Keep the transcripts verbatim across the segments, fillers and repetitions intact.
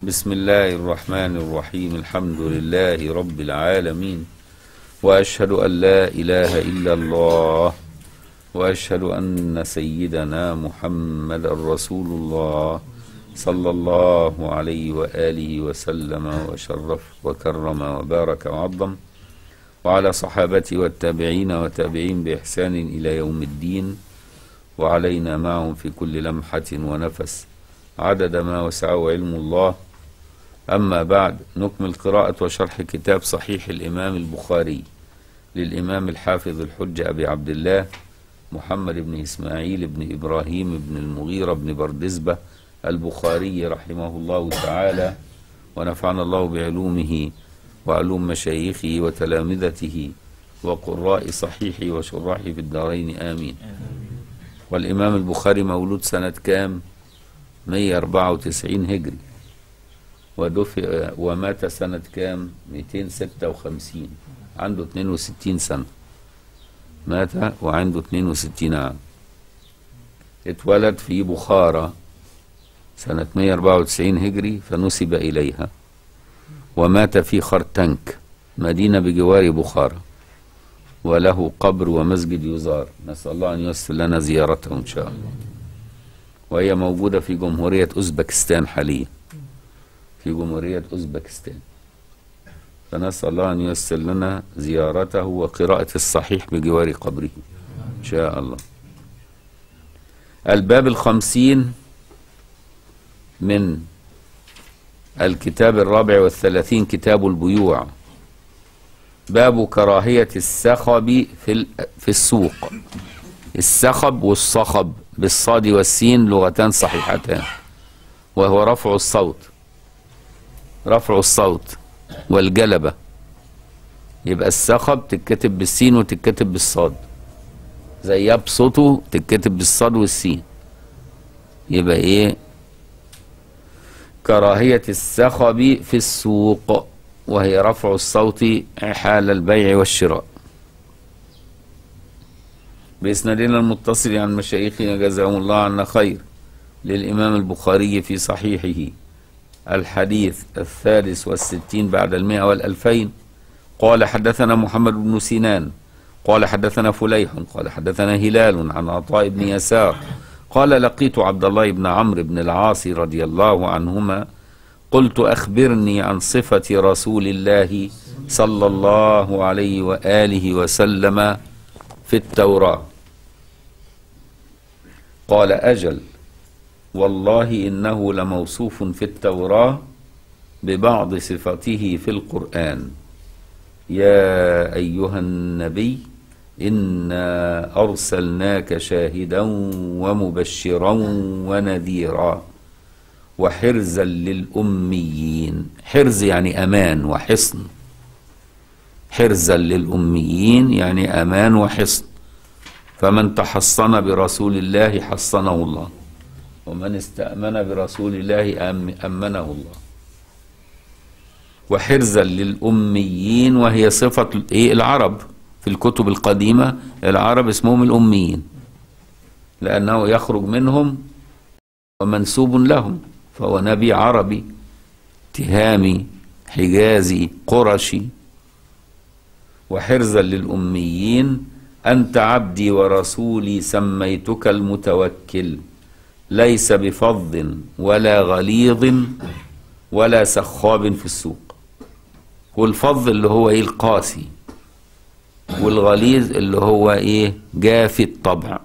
بسم الله الرحمن الرحيم. الحمد لله رب العالمين، وأشهد أن لا إله إلا الله، وأشهد أن سيدنا محمد رسول الله صلى الله عليه وآله وسلم وشرف وكرم وبارك وعظم، وعلى صحابته والتابعين وتابعين بإحسان إلى يوم الدين، وعلينا معهم في كل لمحة ونفس عدد ما وسعه علم الله. أما بعد، نكمل قراءة وشرح كتاب صحيح الإمام البخاري للإمام الحافظ الحجة أبي عبد الله محمد بن إسماعيل بن إبراهيم بن المغيرة بن بردزبة البخاري رحمه الله تعالى، ونفعنا الله بعلومه وعلوم مشايخه وتلامذته وقراء صحيحه وشراحه في الدارين آمين. والإمام البخاري مولود سنة كام؟ مئة وأربعة وتسعين هجري، ودفع ومات سنة كام؟ مئتين وستة وخمسين، عنده اثنين وستين سنة، مات وعنده اثنين وستين عام. اتولد في بخارى سنة مئة وأربعة وتسعين هجري فنسب إليها، ومات في خرتنك مدينة بجوار بخارى، وله قبر ومسجد يزار، نسأل الله أن ييسر لنا زيارته إن شاء الله. وهي موجودة في جمهورية أوزبكستان حاليا، في جمهورية أوزبكستان، فنسأل الله أن ييسر لنا زيارته وقراءة الصحيح بجوار قبره إن شاء الله. الباب الخمسين من الكتاب الرابع والثلاثين، كتاب البيوع. باب كراهية السخب في في السوق. السخب والصخب بالصاد والسين لغتان صحيحتان، وهو رفع الصوت، رفع الصوت والجلبة. يبقى السخب تتكتب بالسين وتتكتب بالصاد، زي يبسطه تتكتب بالصاد والسين. يبقى ايه؟ كراهية السخب في السوق، وهي رفع الصوت حال البيع والشراء. بإسنادنا المتصل عن مشايخنا جزاهم الله عنا خير للإمام البخاري في صحيحه الحديث الثالث والستين بعد المئة والألفين. قال حدثنا محمد بن سنان قال حدثنا فليح قال حدثنا هلال عن عطاء بن يسار قال لقيت عبد الله بن عمرو بن العاص رضي الله عنهما قلت أخبرني عن صفة رسول الله صلى الله عليه وآله وسلم في التوراة. قال أجل، والله إنه لموصوف في التوراة ببعض صفته في القرآن. يا أيها النبي إنا أرسلناك شاهدا ومبشرا ونذيرا وحرزا للأميين. حرز يعني أمان وحصن، حرزا للأميين يعني أمان وحصن. فمن تحصن برسول الله حصنه الله، ومن استأمن برسول الله أمنه الله. وحرزا للأميين، وهي صفة إيه؟ العرب في الكتب القديمة، العرب اسمهم الأميين لأنه يخرج منهم ومنسوب لهم، فهو نبي عربي تهامي حجازي قرشي. وحرزا للأميين أنت عبدي ورسولي سميتك المتوكل، ليس بفظ ولا غليظ ولا سخاب في السوق. والفظ اللي هو ايه؟ القاسي، والغليظ اللي هو ايه؟ جاف الطبع.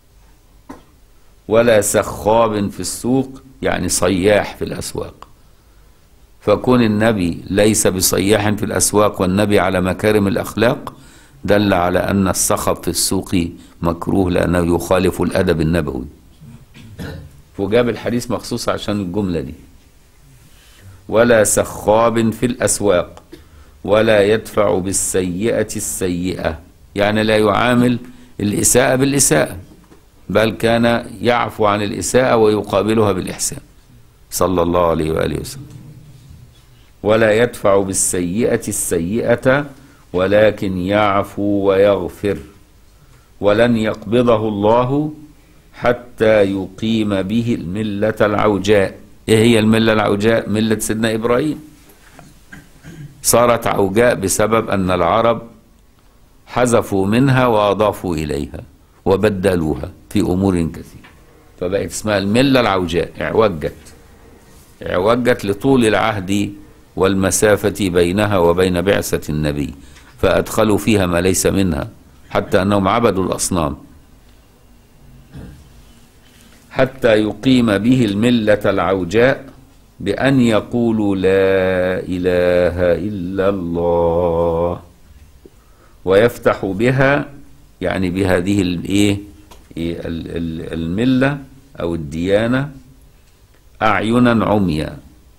ولا سخاب في السوق يعني صياح في الأسواق. فكون النبي ليس بصياح في الأسواق والنبي على مكارم الأخلاق دل على أن الصخب في السوق مكروه، لأنه يخالف الأدب النبوي. وجاب الحديث مخصوص عشان الجملة دي. ولا سخاب في الأسواق، ولا يدفع بالسيئة السيئة، يعني لا يعامل الإساءة بالإساءة، بل كان يعفو عن الإساءة ويقابلها بالإحسان صلى الله عليه وآله وسلم. ولا يدفع بالسيئة السيئة ولكن يعفو ويغفر. ولن يقبضه الله حتى يقيم به الملة العوجاء، ايه هي الملة العوجاء؟ ملة سيدنا إبراهيم. صارت عوجاء بسبب أن العرب حذفوا منها وأضافوا إليها وبدلوها في أمور كثيرة، فبقت اسمها الملة العوجاء. اعوجت اعوجت لطول العهد والمسافة بينها وبين بعثة النبي، فأدخلوا فيها ما ليس منها، حتى أنهم عبدوا الأصنام، حتى يقيم به الملة العوجاء بأن يقولوا لا إله إلا الله، ويفتح بها يعني بهذه الايه الملة أو الديانة أعينا عميا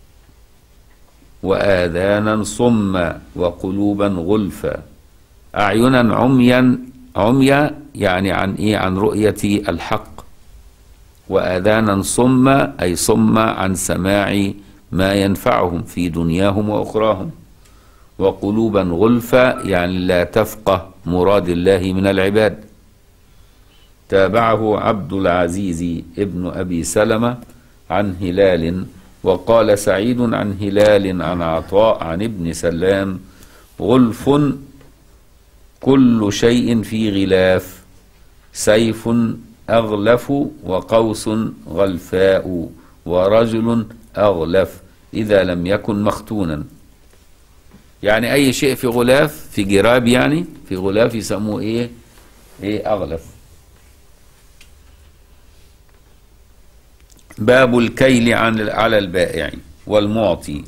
وآذانا صما وقلوبا غلفا. أعينا عميا عميا يعني عن إيه؟ عن رؤية الحق. وآذانا صما أي صما عن سماع ما ينفعهم في دنياهم وأخراهم. وقلوبا غلفا يعني لا تفقه مراد الله من العباد. تابعه عبد العزيز ابن أبي سلمة عن هلال، وقال سعيد عن هلال عن عطاء عن ابن سلام: غلف كل شيء في غلاف، سيف أغلف وقوس غلفاء ورجل أغلف إذا لم يكن مختونا. يعني أي شيء في غلاف، في جراب يعني، في غلاف يسموه إيه؟ إيه أغلف. باب الكيل عن على البائع والمعطي.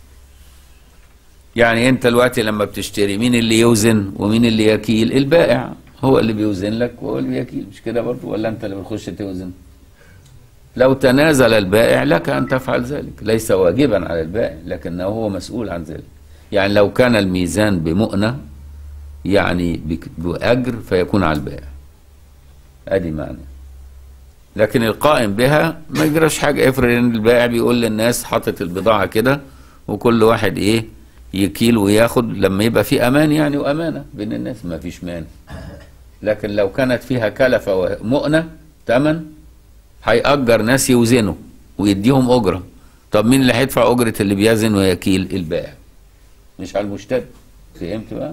يعني أنت دلوقتي لما بتشتري، مين اللي يوزن ومين اللي يكيل؟ البائع هو اللي بيوزن لك وهو اللي بيكيل، مش كده برضه؟ ولا أنت اللي بتخش توزن؟ لو تنازل البائع لك أن تفعل ذلك، ليس واجبا على البائع لكنه هو مسؤول عن ذلك. يعني لو كان الميزان بمؤنة يعني بأجر فيكون على البائع، ادي معنى. لكن القائم بها ما يجراش حاجة. افرض ان البائع بيقول للناس حاطط البضاعة كده وكل واحد ايه يكيل وياخد، لما يبقى في امان يعني وامانة بين الناس ما فيش مانع. لكن لو كانت فيها كلفة ومؤنة تمن، هيأجر ناس يوزنوا ويديهم أجرة. طب مين اللي هيدفع أجرة اللي بيزن ويكيل؟ البائع، مش على المشتري. فهمت بقى؟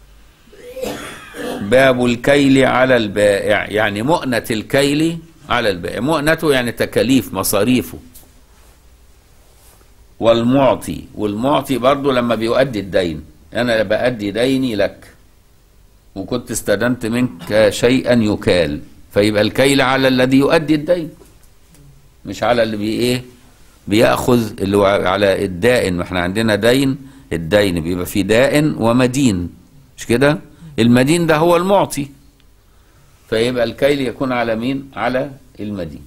باب الكيل على البائع، يعني مؤنة الكيل على البائع. مؤنته يعني تكاليف مصاريفه. والمعطي، والمعطي برضه لما بيؤدي الدين. أنا بأدي ديني لك وكنت استدنت منك شيئا يكال، فيبقى الكيل على الذي يؤدي الدين، مش على اللي بي ايه بياخذ، اللي هو على الدائن. ما احنا عندنا دين، الدين بيبقى فيه دائن ومدين، مش كده؟ المدين ده هو المعطي، فيبقى الكيل يكون على مين؟ على المدين.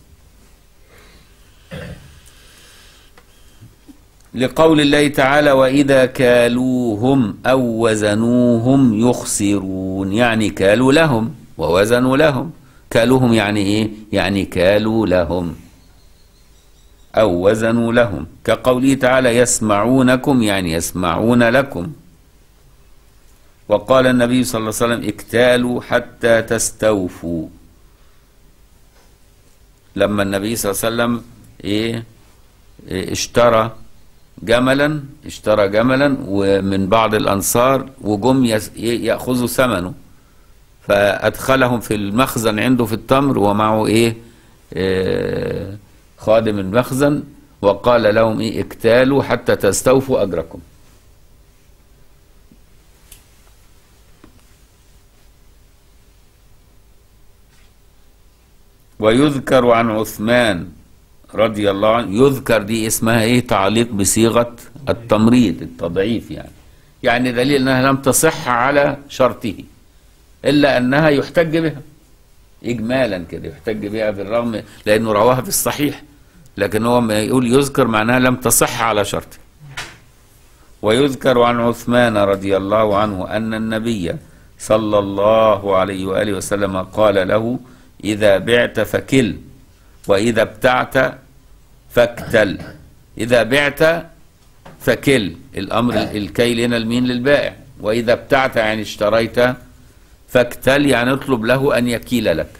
لقول الله تعالى: وإذا كالوهم أو وزنوهم يخسرون، يعني كالوا لهم ووزنوا لهم. كالوهم يعني إيه؟ يعني كالوا لهم أو وزنوا لهم، كقوله تعالى: يسمعونكم يعني يسمعون لكم. وقال النبي صلى الله عليه وسلم: اكتالوا حتى تستوفوا. لما النبي صلى الله عليه وسلم إيه إيه اشترى جملا اشترى جملا ومن بعض الأنصار وجم يأخذوا ثمنه، فأدخلهم في المخزن عنده في التمر ومعه إيه, إيه خادم المخزن، وقال لهم إيه اكتالوا حتى تستوفوا أجركم. ويذكر عن عثمان رضي الله عنه، يذكر دي اسمها ايه؟ تعليق بصيغة التمريض، التضعيف يعني. يعني دليل انها لم تصح على شرطه، الا انها يحتج بها اجمالا كده، يحتج بها بالرغم لانه رواها في الصحيح، لكن هو ما يقول يذكر معناها لم تصح على شرطه. ويذكر عن عثمان رضي الله عنه ان النبي صلى الله عليه وآله وسلم قال له: إذا بعت فكل، وإذا ابتعت فاكتل. إذا بعت فكل، الأمر الكيل هنا المين؟ للبائع. وإذا ابتعت يعني اشتريت، فاكتل يعني اطلب له أن يكيل لك.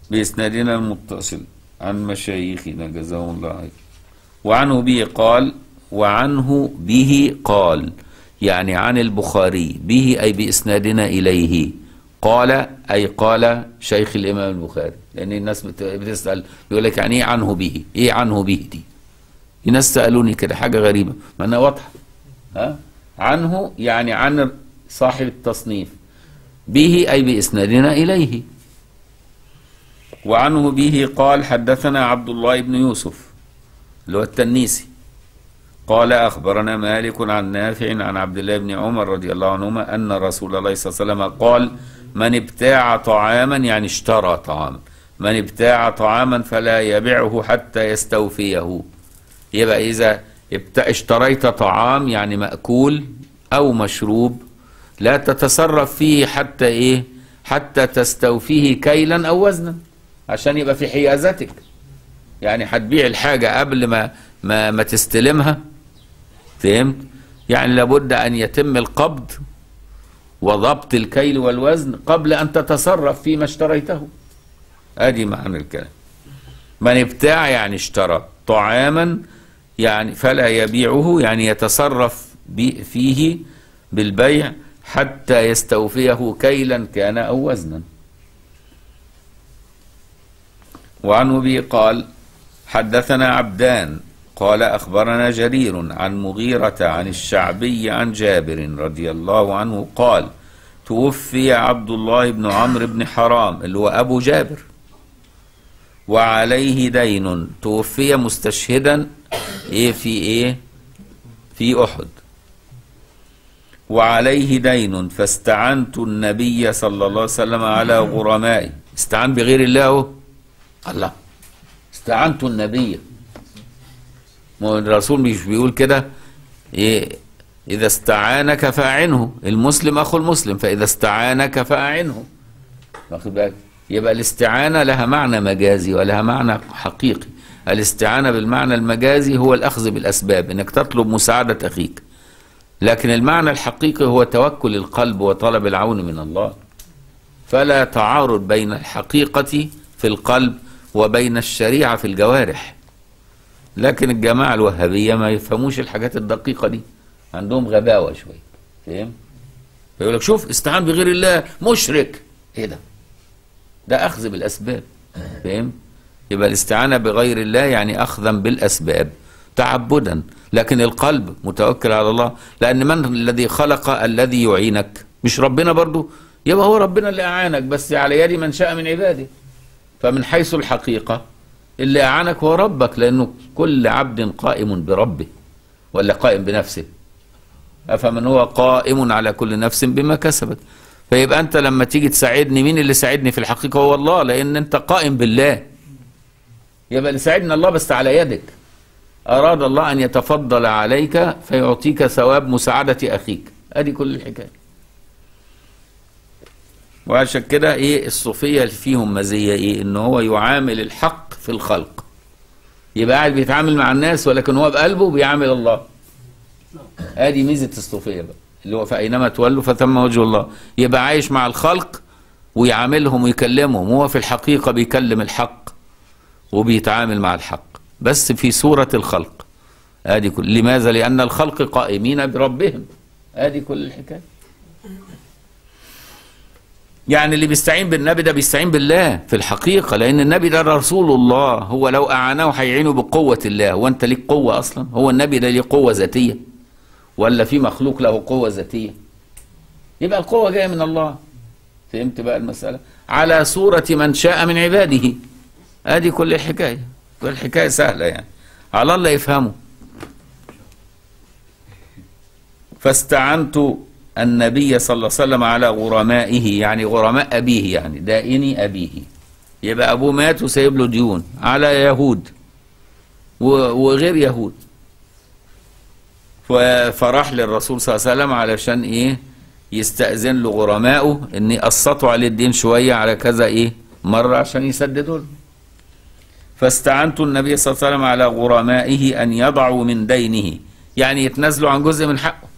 بإسنادنا المتصل عن مشايخنا جزاهم الله خير. وعنه به قال، وعنه به قال يعني عن البخاري، به أي بإسنادنا إليه، قال أي قال شيخ الإمام البخاري. لأن الناس بتسأل يقول لك يعني إيه عنه به؟ إيه عنه به دي؟ الناس سألوني كده حاجة غريبة ما أنا واضحة. ها؟ عنه يعني عن صاحب التصنيف، به أي بإسنادنا إليه. وعنه به قال حدثنا عبد الله بن يوسف اللي هو التنيسي قال أخبرنا مالك عن نافع عن عبد الله بن عمر رضي الله عنهما أن رسول الله صلى الله عليه وسلم قال من ابتاع طعاما يعني اشترى طعاما، من ابتاع طعاما فلا يبيعه حتى يستوفيه. يبقى إذا اشتريت طعام يعني مأكول أو مشروب لا تتصرف فيه حتى إيه؟ حتى تستوفيه كيلا أو وزنا عشان يبقى في حيازتك. يعني هتبيع الحاجة قبل ما ما, ما تستلمها، فهمت؟ يعني لابد أن يتم القبض وضبط الكيل والوزن قبل أن تتصرف فيما اشتريته. ادي معنى الكلام. من ابتاع يعني اشترى طعاما يعني فلا يبيعه يعني يتصرف فيه بالبيع حتى يستوفيه كيلا كان أو وزنا. وعنه به قال حدثنا عبدان قال أخبرنا جرير عن مغيرة عن الشعبي عن جابر رضي الله عنه قال توفي عبد الله بن عمرو بن حرام اللي هو أبو جابر وعليه دين، توفي مستشهدا إيه في إيه في أحد، وعليه دين فاستعنت النبي صلى الله عليه وسلم على غرمائي. استعان بغير الله. الله، استعنت النبي. الرسول مش بيقول كده إيه؟ إذا استعانك فأعنه، المسلم أخو المسلم، فإذا استعانك فأعنه. واخد بالك؟ يبقى الاستعانة لها معنى مجازي ولها معنى حقيقي. الاستعانة بالمعنى المجازي هو الأخذ بالأسباب، إنك تطلب مساعدة أخيك. لكن المعنى الحقيقي هو توكل القلب وطلب العون من الله. فلا تعارض بين الحقيقة في القلب وبين الشريعة في الجوارح. لكن الجماعة الوهابية ما يفهموش الحاجات الدقيقة دي، عندهم غباوة شوية، فاهم؟ فيقول لك شوف استعان بغير الله مشرك. ايه ده؟ ده أخذ بالأسباب، فاهم؟ يبقى الاستعانة بغير الله يعني أخذا بالأسباب تعبدا، لكن القلب متوكل على الله. لأن من الذي خلق الذي يعينك؟ مش ربنا برضو؟ يبقى هو ربنا اللي أعانك، بس على يد من شاء من عباده. فمن حيث الحقيقة اللي أعانك هو ربك، لأنه كل عبد قائم بربه ولا قائم بنفسه. أفمن هو قائم على كل نفس بما كسبت. فيبقى أنت لما تيجي تساعدني، مين اللي ساعدني في الحقيقة؟ هو الله، لأن أنت قائم بالله. يبقى اللي ساعدنا الله بس على يدك. أراد الله أن يتفضل عليك فيعطيك ثواب مساعدة أخيك. أدي كل الحكاية. وعشان كده إيه الصوفية اللي فيهم مزية إيه؟ إن هو يعامل الحق في الخلق. يبقى قاعد بيتعامل مع الناس ولكن هو بقلبه بيعامل الله. ادي ميزه الصوفيه بقى، اللي هو فاينما تولوا فثم وجه الله. يبقى عايش مع الخلق ويعاملهم ويكلمهم، وهو في الحقيقه بيكلم الحق وبيتعامل مع الحق بس في صوره الخلق. ادي كل. لماذا؟ لان الخلق قائمين بربهم. ادي كل الحكايه. يعني اللي بيستعين بالنبي ده بيستعين بالله في الحقيقة، لأن النبي ده رسول الله. هو لو أعانه هيعينه بقوة الله. وأنت ليك قوة أصلا؟ هو النبي ده ليه قوة ذاتية ولا في مخلوق له قوة ذاتية؟ يبقى القوة جاية من الله. فهمت بقى المسألة؟ على صورة من شاء من عباده. ادي كل الحكاية. كل الحكاية سهلة يعني، على الله يفهمه. فاستعنت النبي صلى الله عليه وسلم على غرمائه، يعني غرماء أبيه، يعني دائني أبيه. يبقى أبوه مات وسايب له ديون على يهود وغير يهود. فراح للرسول صلى الله عليه وسلم علشان إيه؟ يستأذن له غرمائه إن يقسطوا عليه الدين شوية على كذا إيه مرة عشان يسددوا له. فاستعنت النبي صلى الله عليه وسلم على غرمائه أن يضعوا من دينه، يعني يتنازلوا عن جزء من حقه.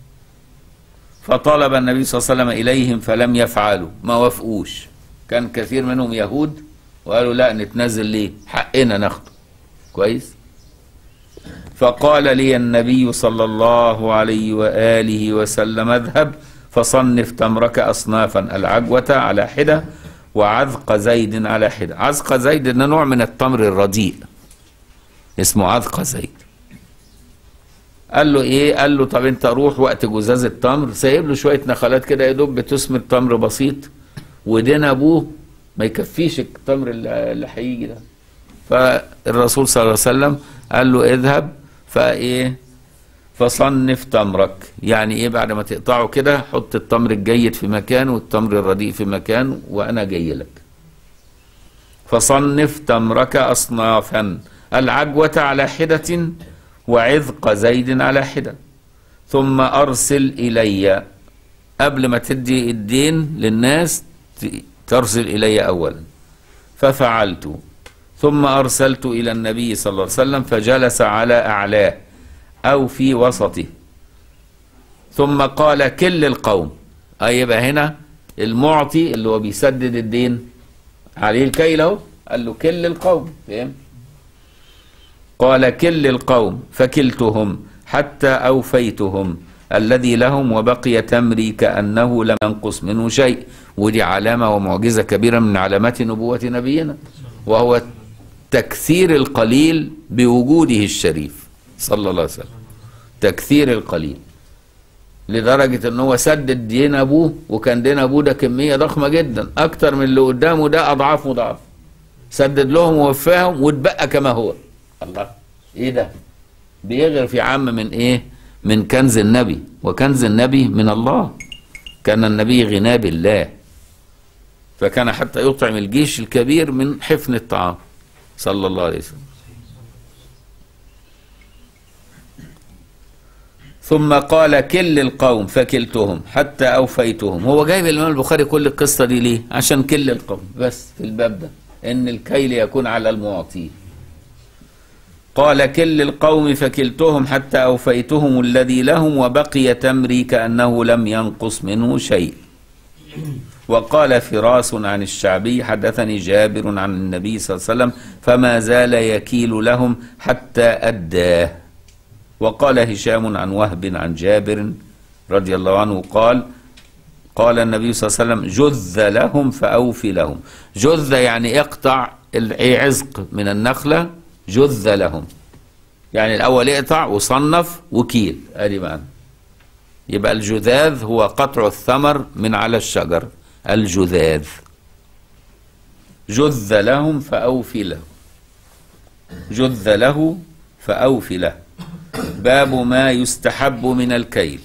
فطلب النبي صلى الله عليه وسلم إليهم فلم يفعلوا، ما وافقوش. كان كثير منهم يهود وقالوا لا نتنازل ليه، حقنا ناخده. كويس. فقال لي النبي صلى الله عليه وآله وسلم اذهب فصنف تمرك أصنافا، العجوة على حدة وعذق زيد على حدة. عذق زيد ده نوع من التمر الرديء اسمه عذق زيد. قال له ايه؟ قال له طب انت روح وقت جزاز التمر، سايب له شويه نخلات كده يا دوب بتثمر تمر بسيط، ودين ابوه ما يكفيش التمر اللي هيجي ده. فالرسول صلى الله عليه وسلم قال له اذهب فايه فصنف تمرك، يعني ايه؟ بعد ما تقطعه كده حط التمر الجيد في مكان والتمر الرديء في مكان وانا جاي لك. فصنف تمرك اصنافا، العجوة على حدة وعذق زيد على حدة، ثم ارسل الي، قبل ما تدي الدين للناس ترسل الي اولا. ففعلت، ثم ارسلت الى النبي صلى الله عليه وسلم فجلس على اعلاه او في وسطه، ثم قال كل القوم. اي يبقى هنا المعطي اللي هو بيسدد الدين عليه الكيل اهو، قال له كل القوم، فاهم؟ قال كل القوم فكلتهم حتى اوفيتهم الذي لهم وبقي تمري كأنه لم ينقص منه شيء. ودي علامة ومعجزة كبيرة من علامات نبوة نبينا، وهو تكثير القليل بوجوده الشريف صلى الله عليه وسلم. تكثير القليل لدرجة ان هو سدد دين ابوه، وكان دين ابوه ده كمية ضخمة جدا اكتر من اللي قدامه ده اضعاف مضاعف، سدد لهم ووفاهم واتبقى كما هو. الله، ايه ده؟ بيغرف يا عم من ايه؟ من كنز النبي، وكنز النبي من الله. كان النبي غنى بالله، فكان حتى يطعم الجيش الكبير من حفن الطعام صلى الله عليه وسلم. ثم قال كل القوم فكلتهم حتى أوفيتهم. هو جايب الإمام البخاري كل القصة دي ليه؟ عشان كل القوم بس في الباب ده، إن الكيل يكون على المعطي. قال كل القوم فكلتهم حتى أوفيتهم الذي لهم وبقي تمري كأنه لم ينقص منه شيء. وقال فراس عن الشعبي حدثني جابر عن النبي صلى الله عليه وسلم فما زال يكيل لهم حتى أداه. وقال هشام عن وهب عن جابر رضي الله عنه قال قال النبي صلى الله عليه وسلم جذ لهم فأوفي لهم. جذ يعني اقطع العزق من النخلة، جذ لهم يعني الأول اقطع وصنف وكيل، ادي معنى. يبقى الجذاذ هو قطع الثمر من على الشجر، الجذاذ. جذ لهم فأوفي له، جذ له فأوفي له. باب ما يستحب من الكيل.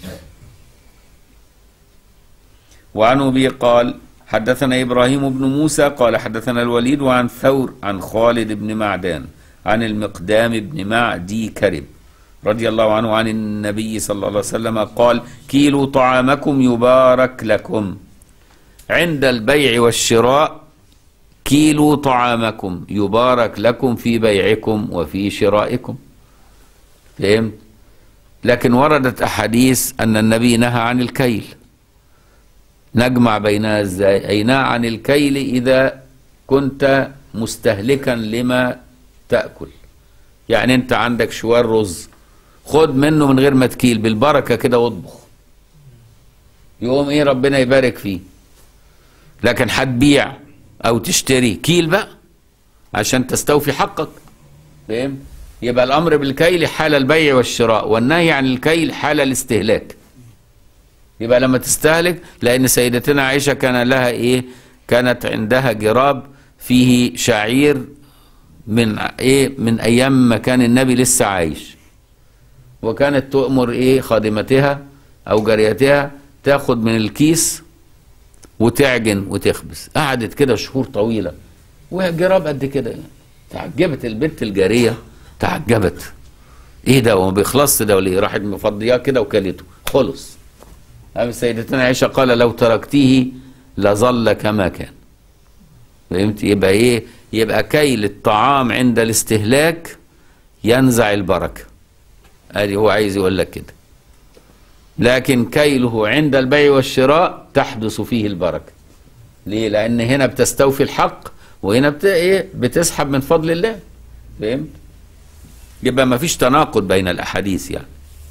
وعن أبي قال حدثنا إبراهيم بن موسى قال حدثنا الوليد وعن ثور عن خالد بن معدان عن المقدام بن معدي كرب رضي الله عنه عن النبي صلى الله عليه وسلم قال كيلوا طعامكم يبارك لكم. عند البيع والشراء كيلوا طعامكم يبارك لكم في بيعكم وفي شرائكم. فهمت؟ لكن وردت أحاديث أن النبي نهى عن الكيل. نجمع بينها ازاي؟ أي نهى عن الكيل إذا كنت مستهلكا لما تأكل. يعني أنت عندك شوار رز، خد منه من غير ما تكيل، بالبركة كده واطبخ، يقوم إيه ربنا يبارك فيه. لكن هتبيع أو تشتري كيل بقى عشان تستوفي حقك. فهمت؟ يبقى الأمر بالكيل حال البيع والشراء، والنهي عن الكيل حال الاستهلاك. يبقى لما تستهلك، لأن سيدتنا عائشة كان لها إيه؟ كانت عندها جراب فيه شعير من إيه؟ من أيام ما كان النبي لسه عايش، وكانت تؤمر إيه؟ خادمتها أو جاريتها تاخد من الكيس وتعجن وتخبز. قعدت كده شهور طويلة وجراب قد كده. تعجبت البنت الجارية، تعجبت ايه ده وما بيخلصش ده وليه؟ راحت مفضياه كده وكلته خلص. قام سيدتنا عائشة قال لو تركتيه لظل كما كان. فهمت؟ يبقى ايه؟ يبقى كيل الطعام عند الاستهلاك ينزع البركة، ادي هو عايز يقول لك كده. لكن كيله عند البيع والشراء تحدث فيه البركة. ليه؟ لأن هنا بتستوفي الحق وهنا بت ايه بتسحب من فضل الله. فهمت؟ يبقى ما فيش تناقض بين الاحاديث يعني.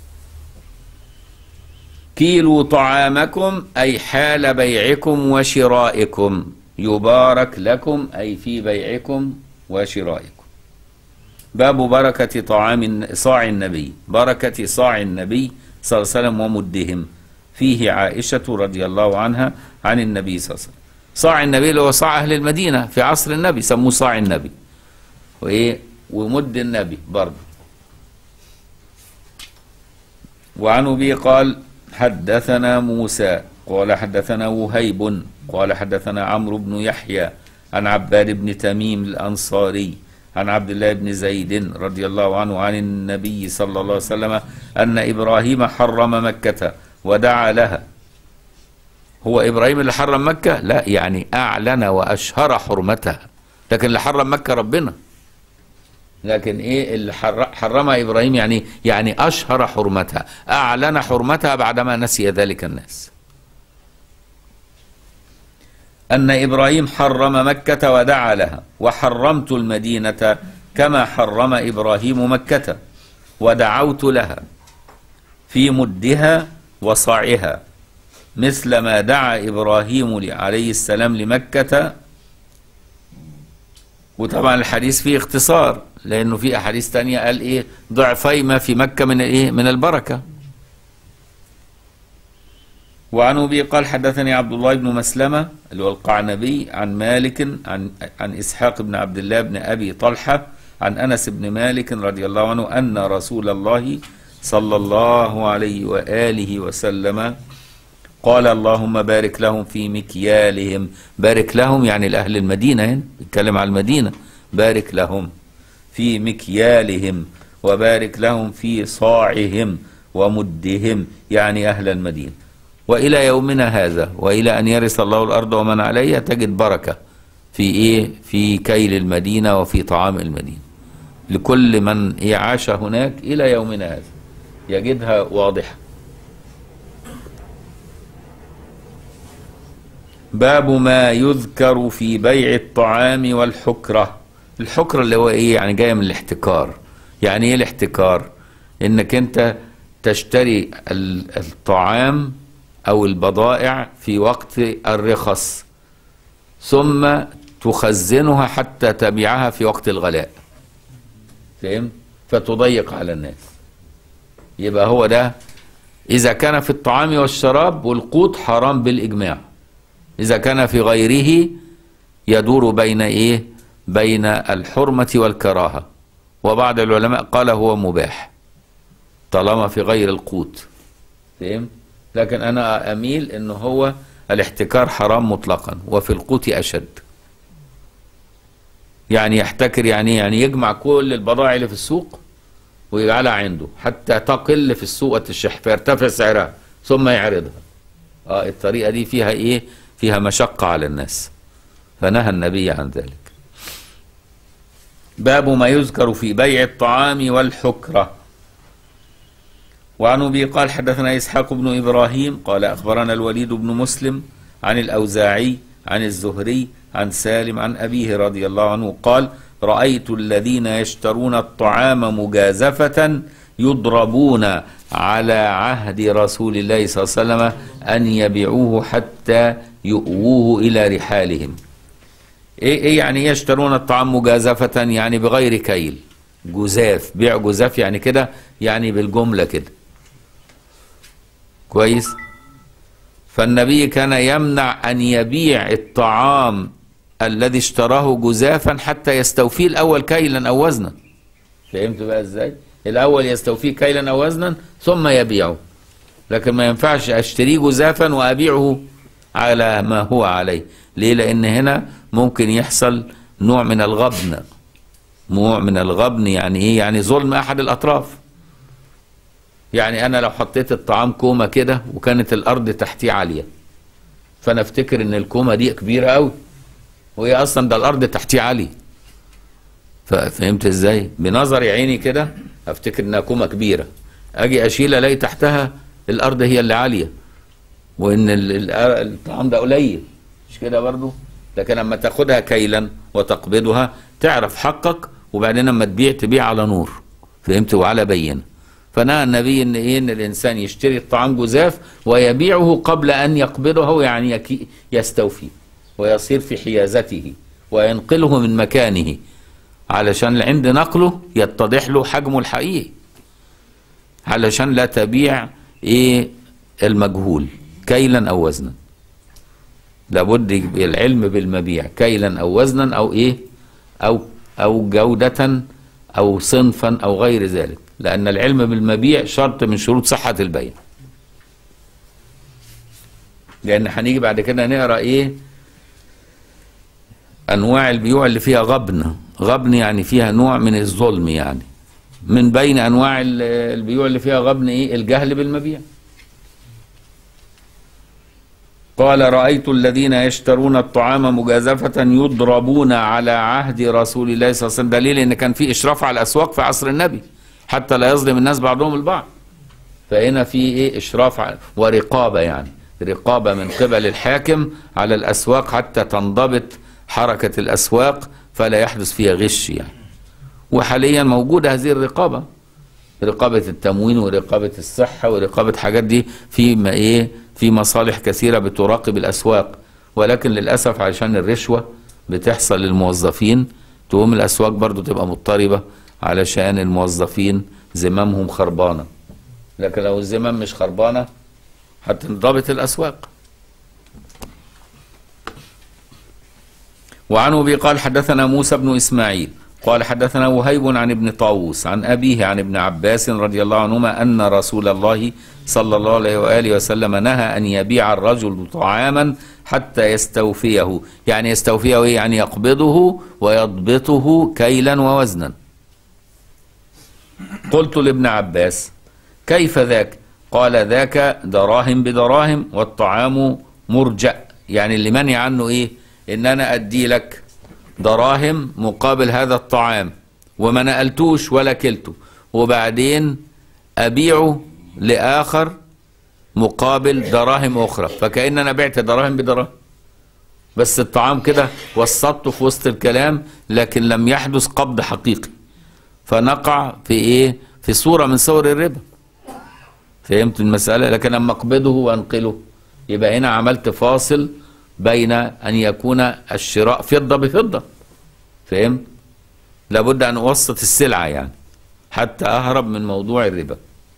كيلوا طعامكم أي حال بيعكم وشرائكم، يبارك لكم أي في بيعكم وشرائكم. باب بركة طعام صاع النبي، بركة صاع النبي صلى الله عليه وسلم ومدهم. فيه عائشة رضي الله عنها عن النبي صلى الله عليه وسلم. صاع النبي اللي هو صاع أهل المدينة في عصر النبي، سموه صاع النبي. وإيه ومد النبي برضه. وعن أبي قال حدثنا موسى قال حدثنا وهيب قال حدثنا عمرو بن يحيى عن عباد بن تميم الأنصاري عن عبد الله بن زيد رضي الله عنه عن النبي صلى الله عليه وسلم أن إبراهيم حرم مكة ودعا لها. هو إبراهيم اللي حرم مكة؟ لا، يعني أعلن وأشهر حرمتها، لكن اللي حرم مكة ربنا. لكن ايه اللي حرمها ابراهيم؟ يعني يعني اشهر حرمتها، اعلن حرمتها بعدما نسي ذلك الناس. ان ابراهيم حرم مكة ودعا لها، وحرمت المدينة كما حرم ابراهيم مكة، ودعوت لها في مدها وصاعها مثل ما دعا ابراهيم عليه السلام لمكة. وطبعا الحديث فيه اختصار، لانه في احاديث تانية قال ايه ضعفي ما في مكة من ايه من البركة. وعن ابي قال حدثني عبد الله بن مسلمة اللي هو القعنبي عن مالك عن عن اسحاق بن عبد الله بن ابي طلحة عن انس بن مالك رضي الله عنه ان رسول الله صلى الله عليه واله وسلم قال اللهم بارك لهم في مكيالهم. بارك لهم يعني لأهل المدينة، هنا بيتكلم على المدينة. بارك لهم في مكيالهم وبارك لهم في صاعهم ومدهم، يعني أهل المدينة. وإلى يومنا هذا وإلى أن يرث الله الأرض ومن عليها تجد بركة في إيه في كيل المدينة وفي طعام المدينة لكل من عاش هناك إلى يومنا هذا يجدها واضحة. باب ما يذكر في بيع الطعام والحكرة. الحكرة اللي هو ايه يعني جاية من الاحتكار. يعني ايه الاحتكار؟ انك انت تشتري الطعام او البضائع في وقت الرخص ثم تخزنها حتى تبيعها في وقت الغلاء. فهمت؟ فتضيق على الناس. يبقى هو ده اذا كان في الطعام والشراب والقوت حرام بالاجماع. إذا كان في غيره يدور بين إيه؟ بين الحرمة والكراهة، وبعض العلماء قال هو مباح طالما في غير القوت. فهم؟ لكن أنا أميل إنه هو الاحتكار حرام مطلقا، وفي القوت أشد. يعني يحتكر يعني يعني يجمع كل البضائع اللي في السوق ويجعلها عنده حتى تقل في السوق وتشح فيرتفع سعرها ثم يعرضها. اه الطريقة دي فيها إيه؟ فيها مشقة على الناس، فنهى النبي عن ذلك. باب ما يذكر في بيع الطعام والحكرة. وعن أبي قال حدثنا إسحاق بن إبراهيم قال أخبرنا الوليد بن مسلم عن الأوزاعي عن الزهري عن سالم عن أبيه رضي الله عنه قال رأيت الذين يشترون الطعام مجازفة يضربون على عهد رسول الله صلى الله عليه وسلم أن يبيعوه حتى يؤووه إلى رحالهم. إيه, إيه يعني يشترون الطعام مجازفة؟ يعني بغير كيل. جزاف، بيع جزاف يعني كده، يعني بالجملة كده. كويس؟ فالنبي كان يمنع أن يبيع الطعام الذي اشتراه جزافا حتى يستوفيه الأول كيلا أو وزنا. فهمت بقى إزاي؟ الأول يستوفيه كيلا أو وزنا ثم يبيعه. لكن ما ينفعش أشتريه جزافا وأبيعه على ما هو عليه. ليه؟ لأن هنا ممكن يحصل نوع من الغبن. نوع من الغبن يعني إيه؟ يعني ظلم أحد الأطراف. يعني أنا لو حطيت الطعام كومة كده وكانت الأرض تحتيه عالية، فأنا أفتكر إن الكومة دي كبيرة أوي، وهي أصلا ده الأرض تحتيه عالية. فهمت إزاي؟ بنظر عيني كده أفتكر إنها كومة كبيرة، أجي أشيل ألاقي تحتها الأرض هي اللي عالية، وإن الطعام ده قليل. مش كده برضو؟ لكن لما تاخدها كيلا وتقبضها تعرف حقك، وبعدين لما تبيع تبيع على نور، فهمت، وعلى بينه. فنهى النبي ان ايه، ان الانسان يشتري الطعام جزاف ويبيعه قبل ان يقبضه، يعني يستوفي ويصير في حيازته وينقله من مكانه، علشان عند نقله يتضح له حجمه الحقيقي، علشان لا تبيع ايه المجهول كيلا او وزنا. لابد العلم بالمبيع كيلا او وزنا او ايه او او جودة او صنفا او غير ذلك، لان العلم بالمبيع شرط من شروط صحة البيع. لان هنيجي بعد كده نقرا ايه انواع البيوع اللي فيها غبن. غبن يعني فيها نوع من الظلم، يعني من بين انواع البيوع اللي فيها غبن ايه، الجهل بالمبيع. قال رأيت الذين يشترون الطعام مجازفة يضربون على عهد رسول الله صلى الله عليه وسلم، دليل ان كان في اشراف على الاسواق في عصر النبي حتى لا يظلم الناس بعضهم البعض. فهنا في ايه اشراف على ورقابة، يعني رقابة من قبل الحاكم على الاسواق حتى تنضبط حركة الاسواق فلا يحدث فيها غش يعني. وحاليا موجودة هذه الرقابة، رقابة التموين ورقابة الصحة ورقابة حاجات دي في ما ايه في مصالح كثيرة بتراقب الأسواق، ولكن للأسف عشان الرشوة بتحصل للموظفين تقوم الأسواق برضو تبقى مضطربة علشان الموظفين زمامهم خربانة. لكن لو الزمام مش خربانة هتنضبط الأسواق. وعنه أبي قال حدثنا موسى بن إسماعيل قال حدثنا وهيب عن ابن طاووس عن أبيه عن ابن عباس رضي الله عنهما أن رسول الله صلى الله عليه وآله وسلم نهى أن يبيع الرجل طعاما حتى يستوفيه، يعني يستوفيه يعني يقبضه ويضبطه كيلا ووزنا. قلت لابن عباس كيف ذاك؟ قال ذاك دراهم بدراهم والطعام مرجأ، يعني اللي منع عنه ايه، ان انا ادي لك دراهم مقابل هذا الطعام وما نقلتوش ولا كلته، وبعدين ابيعه لاخر مقابل دراهم اخرى، فكأن انا بعت دراهم بدراهم، بس الطعام كده وسطته في وسط الكلام لكن لم يحدث قبض حقيقي، فنقع في ايه، في صورة من صور الربا. فهمت المسألة؟ لكن لما اقبضه وانقله يبقى هنا عملت فاصل بين ان يكون الشراء فضة بفضة. فهمت؟ لابد ان اوسط السلعة يعني حتى اهرب من موضوع الربا.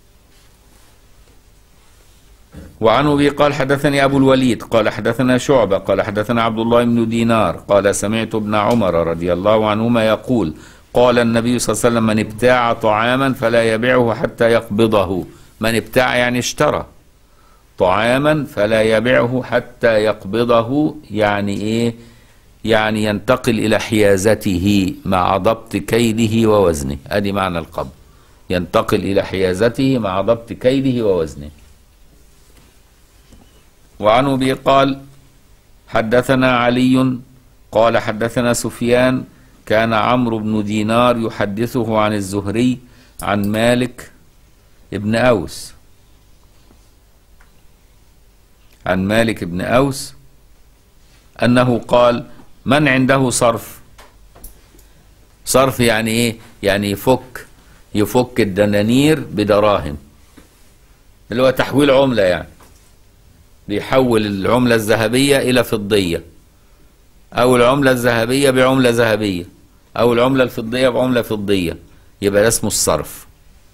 وعنه به قال حدثني ابو الوليد قال حدثنا شعبة قال حدثنا عبد الله بن دينار قال سمعت ابن عمر رضي الله عنهما يقول قال النبي صلى الله عليه وسلم من ابتاع طعاما فلا يبيعه حتى يقبضه. من ابتاع يعني اشترى طعاما فلا يبيعه حتى يقبضه، يعني ايه، يعني ينتقل الى حيازته مع ضبط كيده ووزنه. ادي معنى القبض، ينتقل الى حيازته مع ضبط كيده ووزنه. وعنه به قال حدثنا علي قال حدثنا سفيان كان عمرو بن دينار يحدثه عن الزهري عن مالك ابن أوس عن مالك بن أوس أنه قال من عنده صرف. صرف يعني إيه؟ يعني يفك يفك الدنانير بدراهم، اللي هو تحويل عملة، يعني بيحول العملة الذهبية إلى فضية، أو العملة الذهبية بعملة ذهبية، أو العملة الفضية بعملة فضية، يبقى ده اسمه الصرف.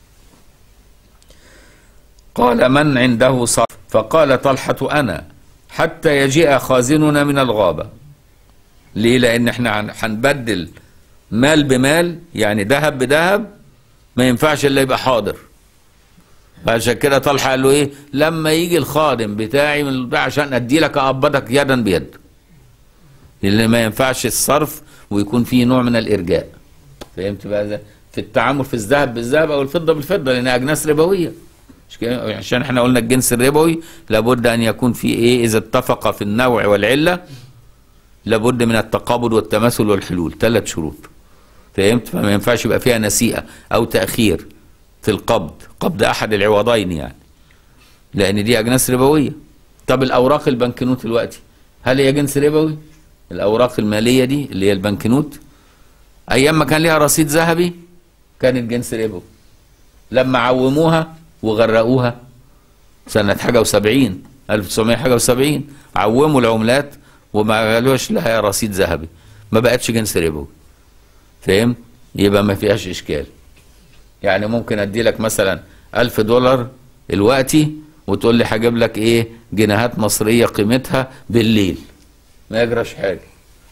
قال من عنده صرف؟ فقال طلحة أنا حتى يجيء خازننا من الغابة. ليه؟ لأن احنا هنبدل مال بمال، يعني ذهب بذهب، ما ينفعش إلا يبقى حاضر. عشان كده طلحة قال له إيه؟ لما يجي الخادم بتاعي من البيع عشان أدي لك أقبضك يدا بيد، لأن ما ينفعش الصرف ويكون فيه نوع من الإرجاء. فهمت بقى؟ في التعامل في الذهب بالذهب أو الفضة بالفضة، لأنها أجناس ربوية. عشان احنا قلنا الجنس الربوي لابد ان يكون في ايه، اذا اتفق في النوع والعله لابد من التقابض والتماثل والحلول، ثلاث شروط. فهمت؟ فما ينفعش يبقى فيها نسيئه او تاخير في القبض، قبض احد العوضين يعني، لان دي اجناس ربويه. طب الاوراق البنكنوت دلوقتي هل هي جنس ربوي؟ الأوراق المالية دي اللي هي البنكنوت، أيام ما كان ليها رصيد ذهبي كانت جنس ربوي. لما عوموها وغرقوها سنة حاجة وسبعين ألف وتسعمائة حاجة وسبعين، عوموا العملات وما قالوش لها رصيد ذهبي، ما بقتش جنس ربوي. فهم؟ يبقى ما فيهاش إشكال. يعني ممكن أدي لك مثلا ألف دولار الوقتي وتقول لي هجيب لك إيه جنيهات مصرية قيمتها بالليل، ما يجراش حاجة.